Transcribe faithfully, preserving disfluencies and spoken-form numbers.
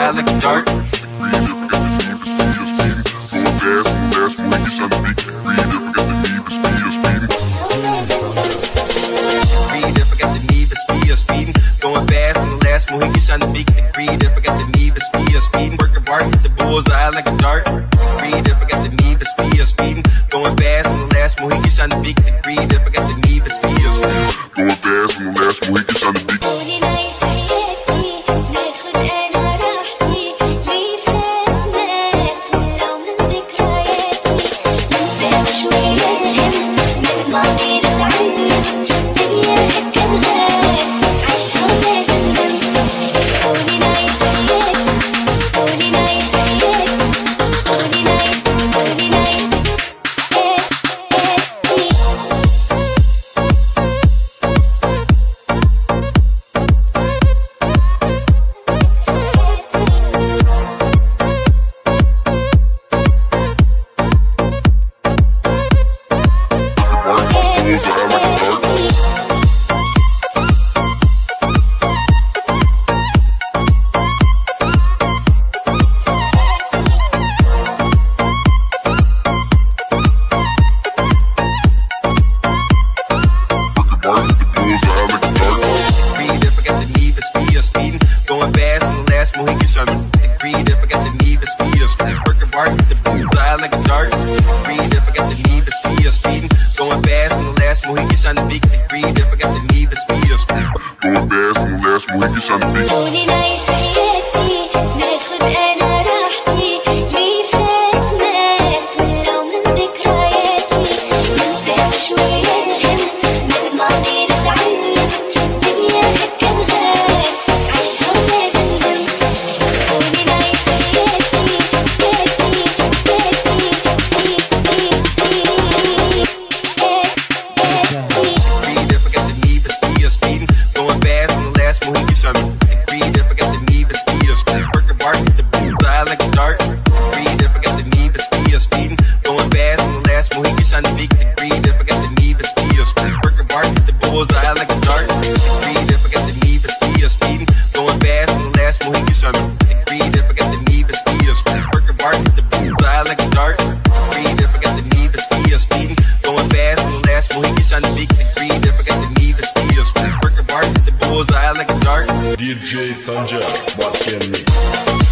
bullseye like a dart. Breathe if I got the need for speed or speeding. Going fast on the last Mohican shine the beat. Breathe if I got the need for speed or speeding. Working hard, hit the bullseye like a dart. Breathe if I got the need for speed or speeding. Going fast on the last Mohican shine the beat. Breathe if I got the need for speed or speeding. Going fast on the last Mohican shine the beat. D J Sanjay, watch your mix.